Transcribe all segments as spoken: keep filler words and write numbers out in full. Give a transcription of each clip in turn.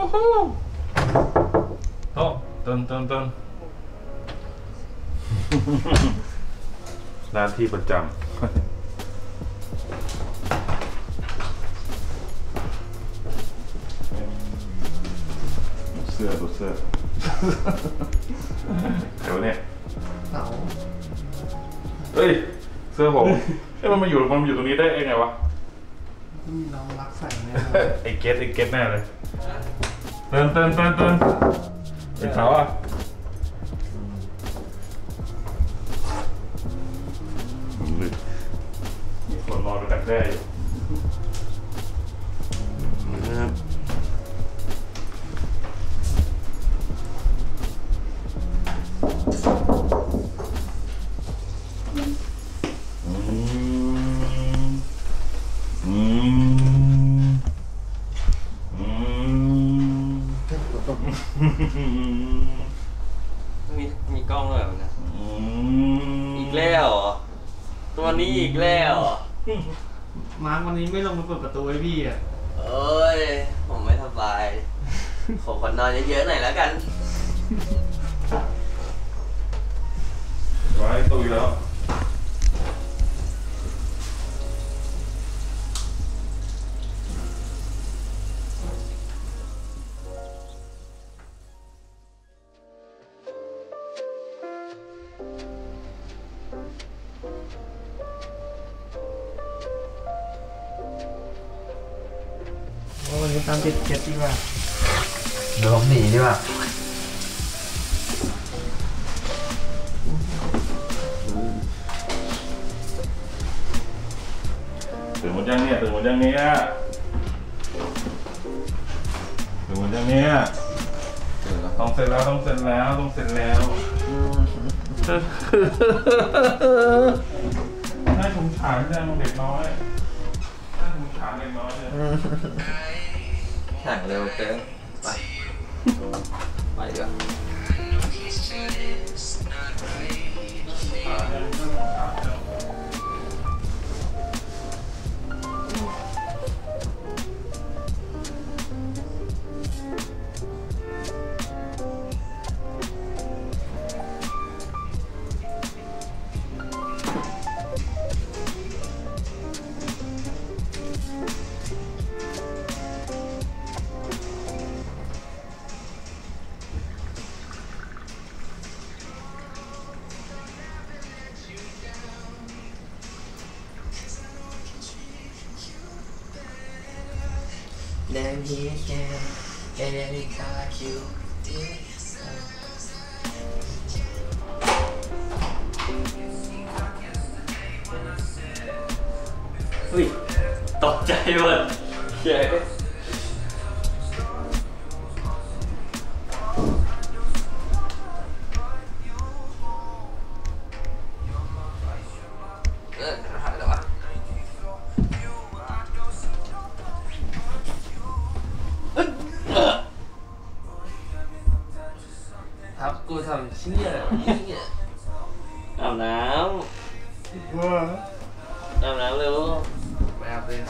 วู้ฮู้โต๊ะต้นต้นต้นหน้าที่ประจำเสื้อตัวเสื้อเดี๋ยวเนี่ยเต่าเฮ้ยเสื้อผมเอ้ยมันมาอยู่มันมาอยู่ตรงนี้ได้ไงวะมีน้องรักใส่แน่ไอ้เกตไอ้เกตแน่เลยเตินเตินเตินเตินไอ้เขาอ่ะมีคนรอไปตักแด้อยู่มีมีกล้องด้วยนะอีกแล้วเหรอตัวนี้อีกแล้วเหรอมาร์ควันนี้ไม่ลงมาเปิดประตูให้พี่อ่ะเอ้ยผมไม่สบายขอคนนอนเยอะๆหน่อยแล้วกันไว้ตุยแล้ววันนี้ตามติดเก็ตดีกว่าเดี๋ยวผมหนีดีกว่าตื่นหมดยังเนี่ยตื่นหมดยังเนี่ยตื่นหมดยังเนี่ยต้องเสร็จแล้วต้องเสร็จแล้วต้องเสร็จแล้วให้ผมฉายได้มันเด็กน้อยให้ผมฉายเด็กน้อยเลยแข่งเร็วเกินไปไปดีกว่าThen he came, and then he got you. อุ้ยตกใจหมดเย้ครับกูทำชิ้นเนี่ยอาบน้ำว้าอาบน้ำเร็วไปอาบเลย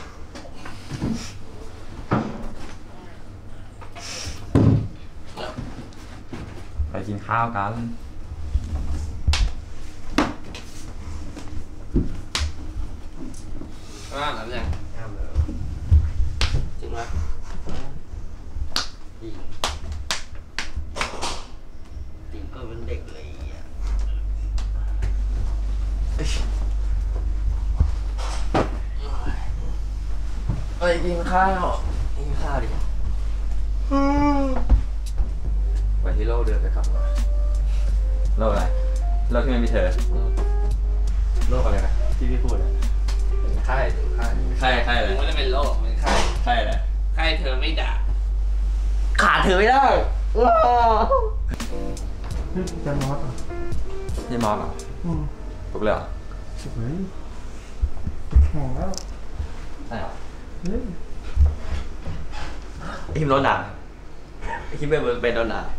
ไปกินข้าวกันอาบน้ำยังอาบแล้วจริงไหมจริงจริงก็เป็นเด็กเลยอ่ะไปกินข้าวกินข้าวดิไปที่โลกเดือดไปครับโลกอะไรโลกที่ไม่มีเธอโลกอะไรนะที่พี่พูดอะเป็นไข้ไข้ไข้ไข้อะไรไม่ได้เป็นโรคเป็นไข้ไข้อะไรไข้เธอไม่ด่าขาเธอไม่ได้ว้าวจะมอสอ่ะนี่มอสเหรอปลุกเลยเหรอสุดเลยแข่งแล้วใช่เหรอเฮ้ยไอ้คิมโดนด่าไอ้คิมเป็นเป็นโดนด่า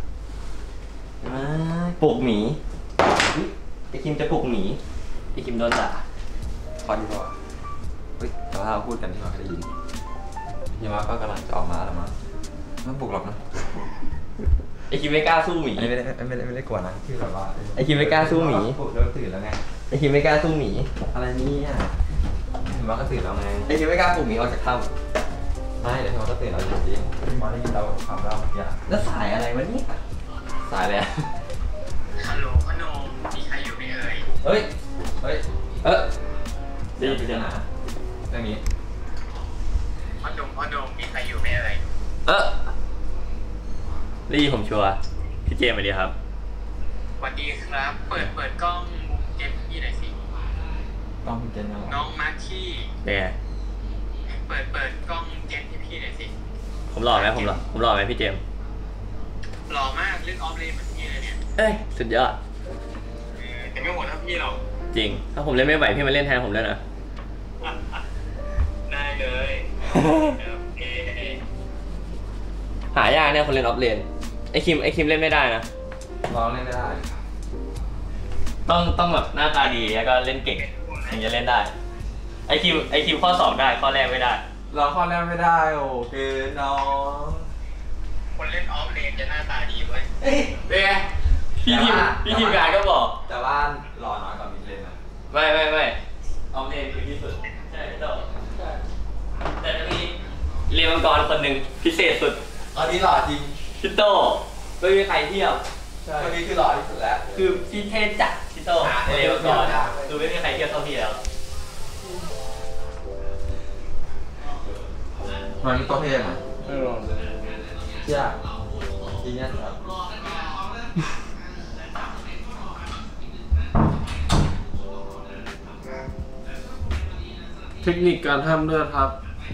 ปลุกหมีไอ้คิมจะปลุกหมีไอ้คิมโดนด่าพอดีกว่าเฮ้ยแต่ว่าเราพูดกันที่มาได้ยินพี่มาก็กำลังจะออกมาแล้วมั้งไม่ปลุกหรอกนะไอคิมไม่กล้าสู้หมีอันนี้ไม่ได้ไม่ได้ไม่ได้กลัวนะคือแบบว่าไอคิมไม่กล้าสู้หมีปลุกแล้วตื่นแล้วไงไอคิมไม่กล้าสู้หมีอะไรเนี่ยพี่มอสก็ตื่นแล้วไงไอคิมไม่กล้าปลุกหมีออกจากถ้ไม่เดี๋ยวพี่มอสก็ตื่นแล้วจริงๆพี่มอสได้ยินเราความเล่าเมื่อกี้ำแล้วสายอะไรวะเนี่ยสายอะไรอะฮัลโหลพนมมีใครอยู่ไหมเอ่ยเฮ้ยเฮ้ยเออดีพิจารณาเรื่องนี้พนมพนมมีใครอยู่ไหมเอ่ยเออรี่ผมชัวร์พี่เจมส์สวัสดีครับสวัสดีครับ เปิดเปิดกล้องเกมพี่หน่อยสิต้องพิจารณาน้องมาร์คี้เป็นไงเปิดเปิดกล้องเกมให้พี่หน่อยสิผมหล่อไหมผมหล่อผมหล่อไหมพี่เจมส์หล่อมากเล่นออฟเลนเหมือนพี่เลยเนี่ยเอ้ยสุดยอดเออแต่ไม่โหดเท่าพี่หรอกจริง ถ้าผมเล่นไม่ไหวพี่มาเล่นแทนผมด้วยนะได้เลยโอเคหายากเนี่ยคนเล่นออฟเลนไอคิมไอคิมเล่นไม่ได้นะร้องเล่นไม่ได้ต้องต้องแบบหน้าตาดีแล้วก็เล่นเก่งถึงจะเล่นได้ ไอคิมไอคิมข้อสอบได้ข้อแรกไม่ได้ร้องข้อแรกไม่ได้โอ้เกินน้องคนเล่นออฟเลนจะหน้าตาดีเว้ยเป็นไงพี่ทีมพี่ทีมงานก็บอกแต่ว่ารอน้อยกว่ามิดเลนนะไม่ไม่ไม่ออฟเลนคือที่สุดใช่พี่โตแต่จะมีเรียนมังกรคนหนึ่งพิเศษสุดอันนี้หล่อจริงพี่โตไม่มีใครเทียบคนนี้คือหล่อที่สุดแล้วคือพี่เทพจัดพี่โตหาในเรียนมังกรหาคือไม่มีใครเทียบเท่าพี่แล้วมันมีตัวเท่ไหมไม่ลองเชื่อจริงเนี่ยครับเทคนิคการทำเลือดครับ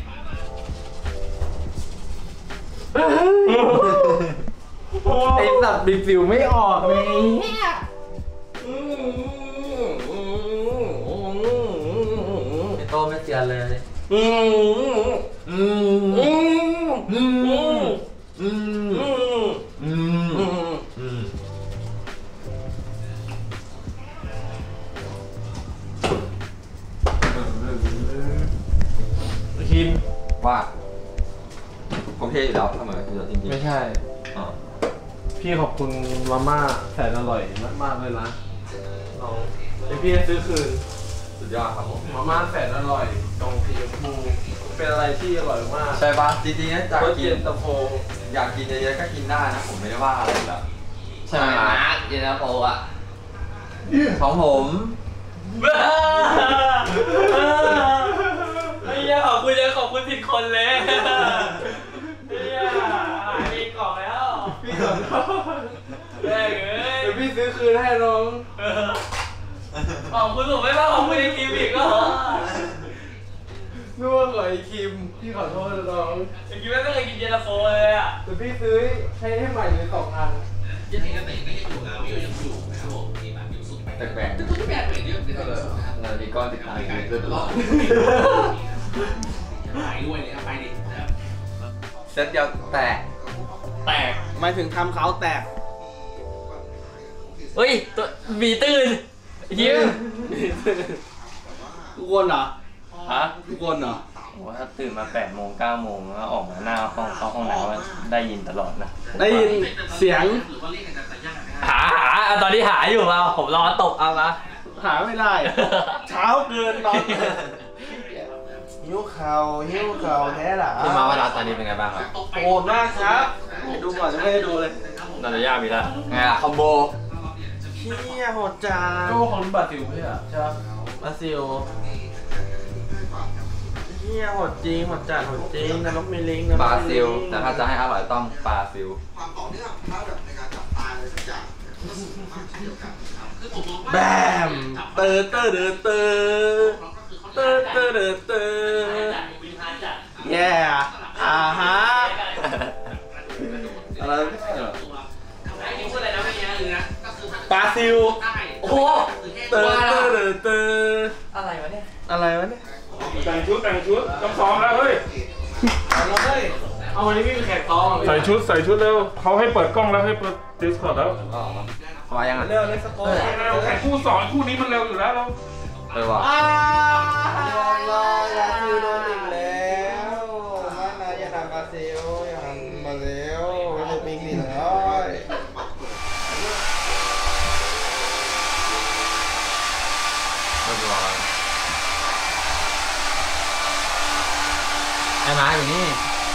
ไอสัตว์ดิฟิวไม่ออกเลยเนี่ยไอโตไม่เจียนเลยอืมอืมอืมอืมอืมอืมอืมคิมว่าผมเท่อยู่แล้วเสมออยู่แล้วจริงๆไม่ใช่อ๋อพี่ขอบคุณมาม่าแสนอร่อยมากๆเลยนะน้องเดี๋ยวพี่จะซื้อคืนสุดยอดครับผมมาม่าแสนอร่อยตรงสีชมพูเป็นอะไรที่อร่อยมากใช่ปะจริงๆนะจากรสกิเย็นนตาโฟอยากกินเยอะๆก็กินได้นะผมไม่ได้ว่าอะไรอยู่แล้วใช่ไหมมาร์คเย็นตาโฟอ่ะของผมบ้าไอ้เหี้ยขอบคุณเลยขอบคุณผิดคนเลยไอ้เหี้ยหายไปกล่องแล้วพี่ขอโทษแม่งเอ้ยเดี๋ยวพี่ซื้อคืนให้น้องขอบคุณผมไม่ว่าขอบคุณในคลิปอีกก็นึกว่าขอไอคิมพี่ขอโทษนะน้องไอ้คลิปไม่เคยกินเย็นตาโฟเลยอ่ะเดี๋ยวพี่ซื้อให้ให้ใหม่เลยสองอันแปลกๆนาฬิกาติดตามชีวิตด้วยตลอดเซตเดียวแตกแตกหมายถึงทำเขาแตกเฮ้ยตัวบีตื่นยิ้มทุกคนเหรอฮะทุกคนเหรอโอ้ถ้าตื่นมาแปดโมงเก้าโมงแล้วออกมาหน้าห้องเข้าห้องน้ำได้ยินตลอดนะได้ยินเสียงหาหาตอนที่หาอยู่มาผมรอตบเอามาหาไม่ได้ เช้าเกินนอนหิ้วเข่าหิ้วเข่าแท้หรอพี่มาว่าร้านตอนนี้เป็นไงบ้างครับโหดมากครับดูก่อนจะไม่ได้ดูเลยนาฬิกามีละไงล่ะคอมโบเฮียโหดจังก็ของบราซิลไม่ใช่เหรอใช่ปะบราซิลเฮียโหดจริงโหดจัดโหดจริงนรกมีลิงนรกมีลิงบราซิล แต่ถ้าจะให้อร่อยต้องปลาซิลแบมเตอร์เตอร์เดอเตอร์เตอร์เตอร์เดอเตอร์แย่อ่าฮะอะไรบราซิลโอ้โหเตอร์เตอร์เดอเตอร์อะไรวะเนี่ยอะไรวะเนี่ยแต่งชุดแต่งชุดต้องซ้อมแล้วเฮ้ยเอาเลยเอาวันนี้พี่เป็นแขกท้องใส่ชุดใส่ชุดเร็วเขาให้เปิดกล้องแล้วให้เปิดดิสคอร์ดแล้วอ๋อมายังอ่ะเร็วเลยสกอร์เร็วแข่งคู่สองคู่นี้มันเร็วอยู่แล้วเราเออว่ะอ้าวบราซิลโดนอีกแล้วไม่นะอย่าทำบราซิลอย่าทำมาแล้วไม่ได้ปิงนี่เลยเรียบร้อยไอ้ม้าอยู่นี่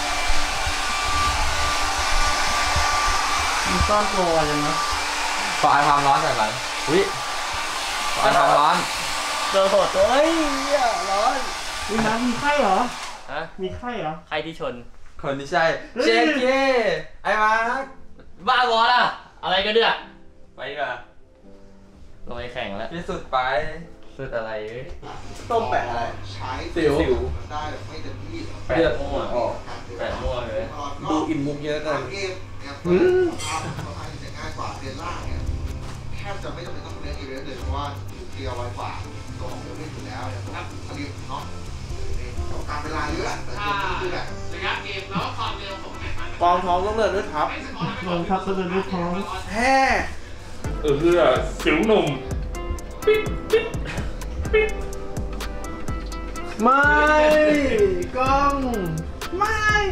มีซ่อนตัวยังนะขอไอความร้อนใส่ไปวิขอไอความร้อนเจอโหดเอ้ยร้อนมีน้ำมีไข้เหรอฮะมีไข้เหรอใครที่ชนคนที่ใช่เจ๊เก้ไอ้มาร์คบ้าบอล่ะ อะไรกันเนี่ยไปดีกว่าลงไปแข่งแล้วที่สุดไปสุดอะไรเอ้ยต้มแปะอะไรใช้สิวได้แบบไม่เต็มที่แปะมั่วแปะมั่วเลยดูอินมุกเยอะเกินเกมเนี่ยภาพค่อนข้างจะง่ายกว่าเรียนล่างเนี่ยแทบจะไม่จำเป็นต้องเรียนอีเวนต์เลยเพราะว่าเคลียร์ไวกว่าตัวของเดิมไม่อยู่แล้วเนี่ยต้องผลิตเนาะการเวลาเยอะแต่เกมนี้คือแบบระยะเกมแล้วความเร็วของแมตช์มันกองท้องต้องเดินด้วยทับลงทับก็เดินด้วยท้องแฮ่เออคือสิวหนุ่มปิ๊ดปิ๊ดปิ๊ดไม่กล้องไม่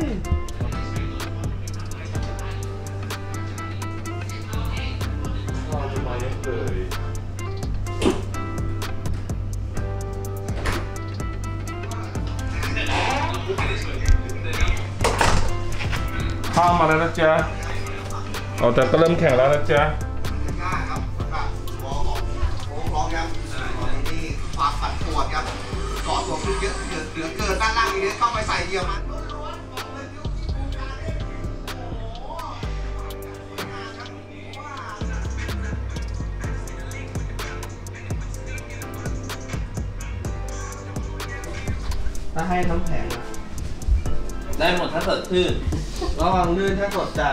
รอจะมาเยอะเลยข้ามมาแล้วนะจ๊ะเอาแต่ก็เริ่มแข่งแล้วนะจ๊ะง่ายครับสำหรับวอลของโค้งร้องครับตอนนี้ความปั่นปวดครับก่อตัวขึ้นเยอะเหลือเหลือเกินด้านล่างนี้ต้องไปใส่เดียวมันถ้าให้ทั้งแผงอะได้หมดถ้าสดชื่นระวังลื่นถ้ากดจัด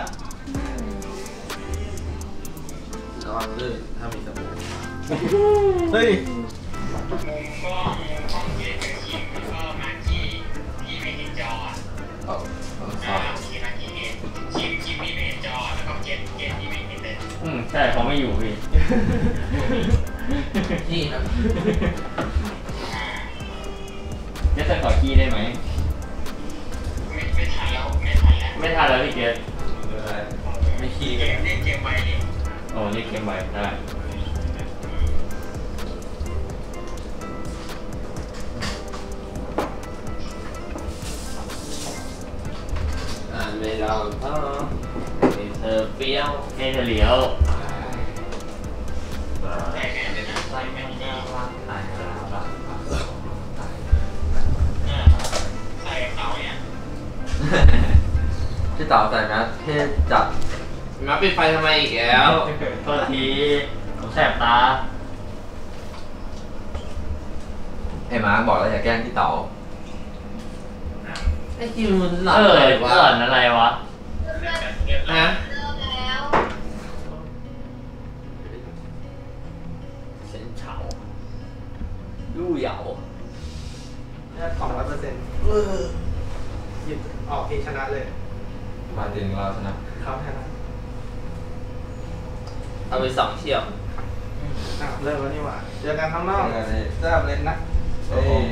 ระวังลื่นถ้ามีสบู่เฮ้ยมุมกล้องของเกมกับทีมก็มาที่ที่ไม่เห็นจอเอาเอาอ่าที่มาที่เห็นทีมทีมที่ไม่เห็นจอแล้วก็เกมเกมที่ไม่เห็นเลยอืมใช่เขาไม่อยู่พี่นี่นะเจสจะขอขี้ได้ไหมไม่ไม่ทันแล้วไม่ทันแล้วไม่ทันแล้วพี่เจสไม่ขี้เกกันมเล่นเกมไว้นี่โอ้นี่เกมไว้ได้อ่านไม่เราอ๋อเธอเปรี้ยวเธอเหลียวแต่แม่เป็นนะใส่แม่งดีอ่าใส่กับเขาเนี่ยพี่เต๋าใส่แมสเท่จัดมาปิดไฟทำไมอีกแล้วโทษทีผมแสบตาไอ้มาร์คบอกแล้วอย่าแกล้งพี่เต๋าไอ้จิมมันหลับเอออะไรวะหล่อนอะไรวะฮะเส้นเฉาลู่เหยาสองร้อยเปอร์เซ็นต์หยิบออกเองชนะเลยมาถึงเราชนะเขาชนะเอาไปสองเที่ยวอ่ะเริ่มแล้วนี่หว่า เจอกันข้างนอกเออนี่เริ่มเล่นนะเอ้ย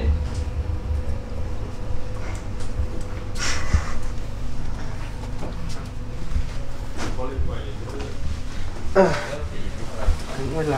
เออถึงเวลา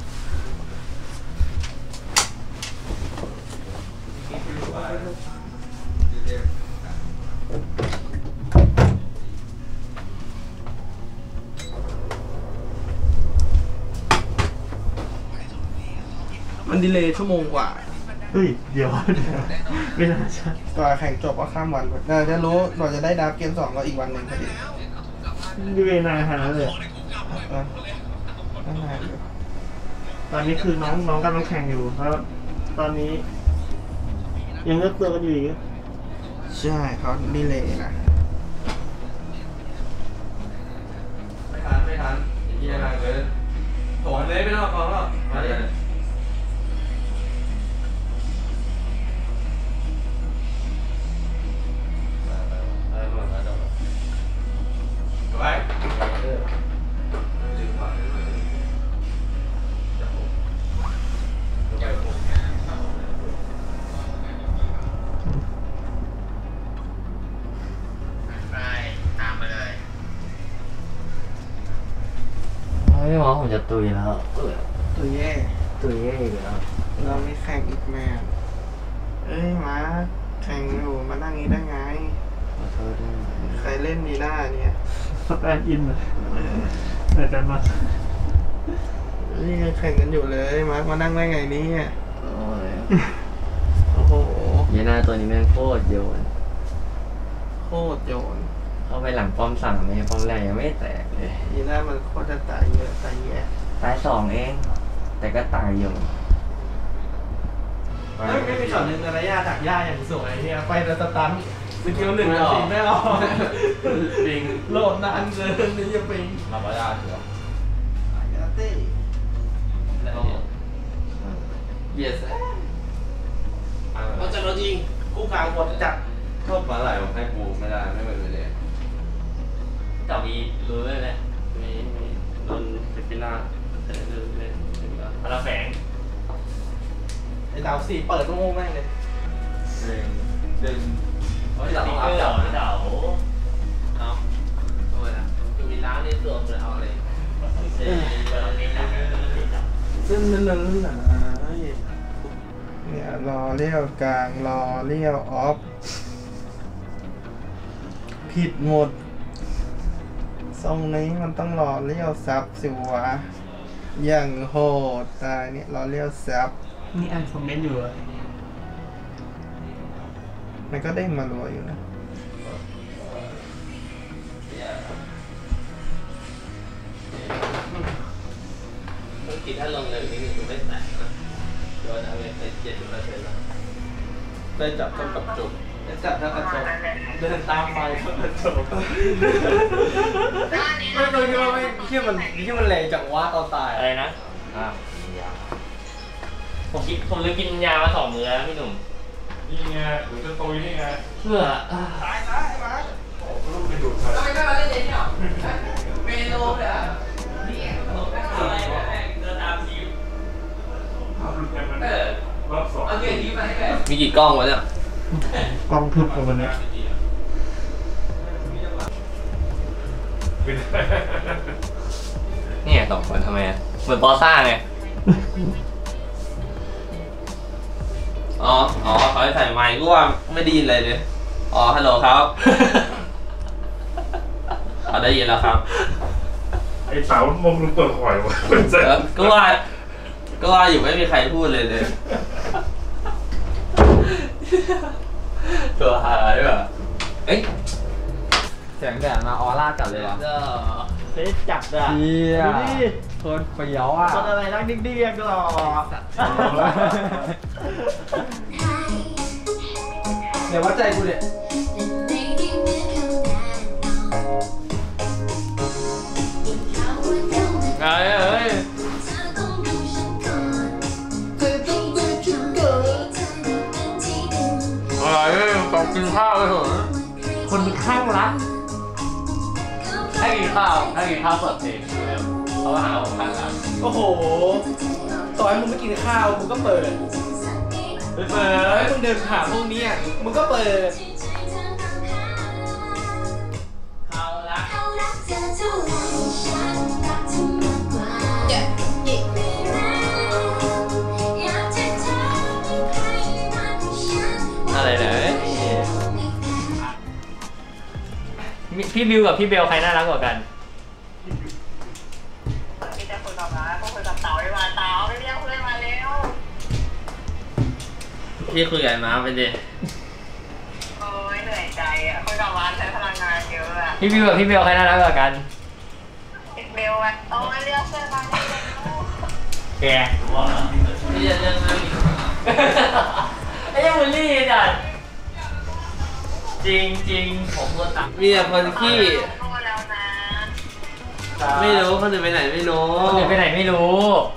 มันดีเลย์ชั่วโมงกว่าเฮ้ย เดี๋ยว ไม่น่าใช่กว่าแข่งจบก็ข้ามวันเดี๋ยวจะรู้เราจะได้ดับเกมสองก็อีกวันหนึ่งพอดีดูเวนายขนาดนั้นเลยเออนั่นแหละตอนนี้คือน้องน้องกำลังแข่งอยู่แล้วตอนนี้ ยังเลือกตัวกันอยู่อีกใช่เขาดีเลย์นะไม่ทันไม่ทันเยี่ยมเลยโถงเลยไม่ต้องเอาหรอกมาเลยไปไปตามมาเลยผมจะตุยแล้วตัวแย่ตุยเย่อีกแล้วเราไม่แข่งอีกแม่เอ้ยมาแข่งอยู่มานั่งนี้ได้ไงขอโทษด้วยใครเล่นดีหน้าเนี่ยสแตนด์อินเลยแต่จะมานี่ยังแข่งกันอยู่เลยมาร์คมานั่งได้ไงเนี่ยโอ้ยโอ้โหยีน่าตัวนี้แม่งโคตรโยนโคตรโยนเข้าไปหลังป้อมสั่งไม่ป้อมแรกยังไม่แตกเลยยีน่ามันโคตรจะตายเยอะตายแย่ตายสองเอง แต่ก็ตายอยู่เฮ้ยไม่มีช็อตหนึ่งนะย่าถักย่าอย่างสวยเนี่ยไปแล้วสตันสกิลหนึ่งสีไม่ออกปิงโหลดนานเกินนี่จะปิงมาบ้าเถื่อนยาเต้เบียดเราจะเราจริงคู่กลางหมดจัดชอบมาไหลผมให้กูไม่ได้ไม่เหมือนเลยเจ้ามีรู้เลยแหละมีมีโดนฟิลิปปิน่าแต่เดินเล่นถึงแล้วพลังแฝงไอ้ดาวสี่เปิดโง่แม่งเลยเดินเดินเขาสจะติ๊ต้กองเกอัอพร์จัเดาบเดาเอาทำไมนะคือมีร้านนี่ตัวเลยเอาเลยเออพลังนี้จับจับซึ่งนั่นนั่นน่ะเนี่ยรอเลี้ยวกลางรอเลี้ยวออฟผิดหมดทรงนี้มันต้องรอเลี้ยวซับสิวะอย่างโหดตายเนี่ยรอเลี้ยวซับนี่อ่านคอมเมนต์อยู่เหรอมันก็เด้งมารัวอยู่นะธุรกิจถ้าลงเลยนี่คือไม่แตกนะโดนเอาไปเจ็ดสิบเปอร์เซ็นต์แล้วได้จับต้นกับจุกจะจับจะกระจกเดินตามไปก็กระจกไม่เคยคิดว่าไม่คิดมันคิดมันแรงจากว่าตอนตายอะไรนะอ่าผมกินผมลืมกินยามาสองมื้อแล้วพี่หนุ่มนี่ไงหรือจะตุยนี่ไงเพื่อตายตายมาลูกไปดูดใส่ทำไมไม่มาเล่นเองเนี่ยเมนูเนี่ยนี่อะไรเดินตามทีมเอาลูกไปมันเออรอบสองเอาเกียร์ทีมมาให้แกมีกี่กล้องวะเนี่ยกองทึบกว่าวันนี้เนี่ยสองคนทำไมอะเหมือนปอซ่าไงอ๋อ อ๋อเขาให้ใส่ไมค์ก็ว่าไม่ได้ยินอะไรเลย อ๋อ ฮัลโหลครับอ๋อได้ยินแล้วครับไอ้เต๋ามงลุงเปิดหอยวะเป็นเซ็เออก็ว่า ก็ว่าอยู่ไม่มีใครพูดเลยเลยตัวหายว่ะเอ้ยแสงแดดมาออร่าจัดเลยว่ะเด้อเฟซจับอ่ะเฮียดูดิคนเฟี้ยวอ่ะคนอะไรนั่งดิ้งดิ้งก็รอ เดี๋ยววัดใจกูเนี่ยไงเอ้ยอะไรต้องกินข้าวเลยเหรอคนข้างรักให้กินข้าวให้กินข้าวเปิดเพลงเขาหาผมข้างรักโอ้โห ต่อให้มึงไม่กินข้าว มึงก็เปิดไปเปิต่อให้ดมึงเดินผ่านพวกนี้อะมึงก็เปิดข้าวรักอะไรเนี่ยพี่บิวกับพี่เบลใครน่ารักกว่ากันมีแต่คุยกับม้าก็คุยกับเต๋าไปมาเต๋าไปเรียกเพื่อนมาเร็วพี่คุยกับไอ้ม้าไปดิโอ้ยเหนื่อยใจอ่ะคุยกับม้าใช้พลังงานเยอะอ่ะพี่บิวกับพี่เบลใครน่ารักกว่ากันติดเบลอ่ะโอ้ยเรียกเพื่อนมาเร็วแกว่าพี่จะเรื่องนั้นอีกไอ้ยังบูลลี่จัดจริงจริงผมก็ตักมีแต่คนขี้พูดแล้วนะไม่รู้คนอื่นไปไหนไม่รู้คนอื่นไปไหนไม่รู้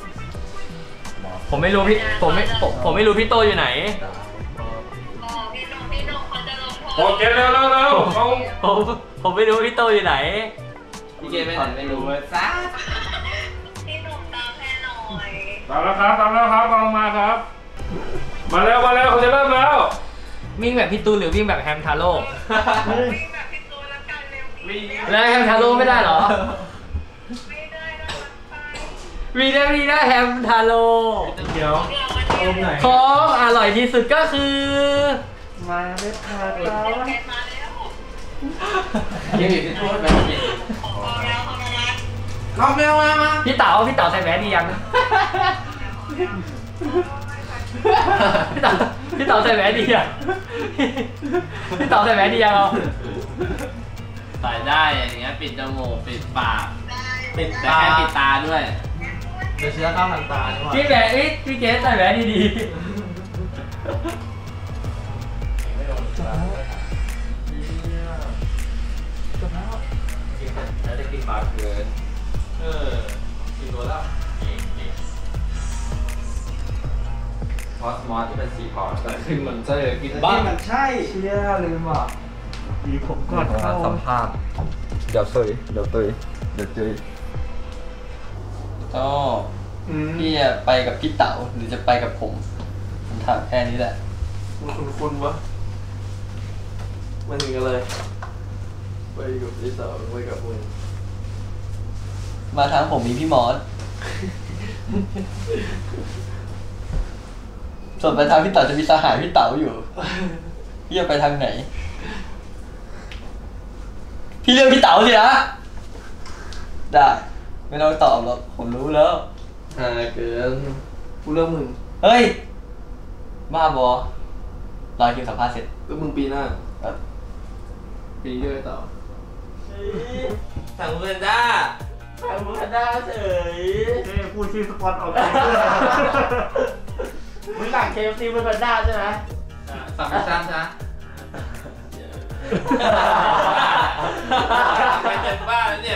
ผมไม่รู้พี่ผมไม่ผมผมไม่รู้พี่โตอยู่ไหนอ๋อพี่นุ่มพี่นุ่มเขาจะลงโทษโอเคเร็วเร็วเร็วเขาผมผมไม่รู้พี่โตอยู่ไหนพี่เกมไปไหนไม่รู้ซะพี่นุ่มตามแม่หน่อยตามแล้วครับตามแล้วครับกำลังมาครับ มาแล้วมาแล้วเขาจะเริ่มแล้ววิ่งแบบพี่ตูนหรือวิ่งแบบแฮมทาโร่วิ่งแบบพี่ตูนแล้วกันเร็ววิ่งแล้วแฮมทาโร่ไม่ได้เหรอไม่ได้นะไปวีนาวีนาแฮมทาโร่เดี๋ยวอมไหนของอร่อยที่สุดก็คือมาเล็ดพาเท้ายังมีที่พูดไหมเข้าเร็วมามาพี่เต๋าพี่เต๋าใส่แหวนดียังพี่เต๋าพี่เต๋าใส่แหวนดียังพี่เต๋าใส่แหวนดียังเอาใส่ได้อย่างเงี้ยปิดจมูกปิดปากปิดแต่ตาแค่ปิดตาด้วยเดี๋ยวเชื้อเข้าทางตาดีกว่าพี่แหวนเอ้ยพี่เกสใส่แหวนดีแล้วจะกินปลาเกินเออกินตัวแล้วพอสมอสที่เป็นสีพอสแต่คือมันจะกินบ้างมันใช่เชี่ยลืมอ่ะดีผมก่อนของเข้าสัมภาษณ์เดี๋ยวตุยเดี๋ยวตุยเดี๋ยวตุยก็พี่จะไปกับพี่เต๋าหรือจะไปกับผมผมถามแค่นี้แหละมันคุ้นๆวะมันถึงกันเลยไปกับพี่สาวไปกับมึงมาทางผมมีพี่มอส ส่วนไปทางพี่เต๋าจะมีสหายพี่เต๋าอยู่ พี่จะไปทางไหน พี่เลือกพี่เต๋าสินะได้ไม่ต้องตอบหรอกผมรู้แล้วอ่าเกินกูเลือกมึงเฮ้ย บ้าบอรอคิวสัมภาษณ์เสร็จเลือกมึงปีหน้าเอ้าปีนี้ด้วยต่อสั่งเพื่อนด้าทำมึงได้เฉยเอ้พูดชื่อสปอนออกไปมึงสั่งเคฟซีเป็นพันด้าใช่ไหมสั่งไม่ซ้ำจ้ะไปเจ็บบ้าแล้วเนี่ย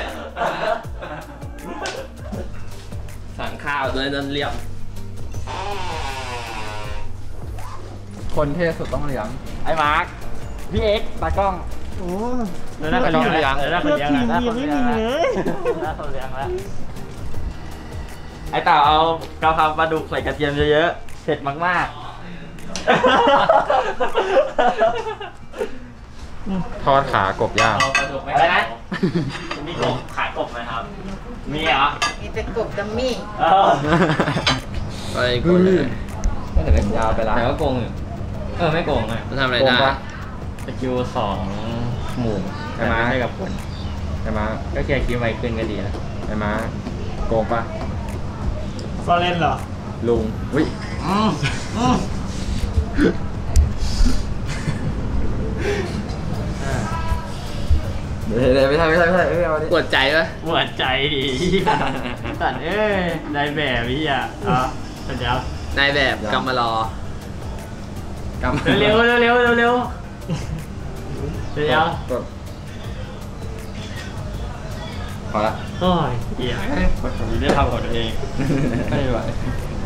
สั่งข้าวด้วยนั่นเรียบคนเท่สุดต้องเลี้ยงไอ้มาร์คพี่เอ็กซ์ตากล้องโอ้เดินหน้าคนเลี้ยงเดินหน้าคนเลี้ยงทีมเดินหน้ายัคนงไม่เลี้ยงมีเลยหน้าคนเลี้ยงแล้วไอ้เต่าเอากะเพราปลาดุกใส่กระเทียมเยอะๆเผ็ดมากๆทอดขากบย่างเอาปลาดุกไหมอะไรนะมีกบขายกบไหมครับ มีเหรอมีแต่กบดัมมี่เออไปกูเลยก็แต่เป็นยาวไปละแต่ก็โกงอยู่เออไม่โกงอ่ะมันทำอะไรโกงได้ปะสกิลสองหมู่ใช่แต่ไหมไม่ใช่กับคนไอ้ม้าก็เคลียร์คิวไวขึ้นก็ดีนะไอ้ม้าโกงปะฟอเรนเหรอลุงวิอืมอืมเดี๋ยวเดี๋ยวไม่ใช่ไม่ใช่ไม่ใช่ไม่เอาดิปวดใจปะปวดใจดีสัตว์เอ้ยได้แบบพี่อ่ะอ่ะเดี๋ยวนายแบบกำมารอกำเร็วเร็วเร็วเร็วเร็วเดี๋ยวกดพอละโอ้ยเหี้ยผมได้ทำของตัวเองไม่ไหว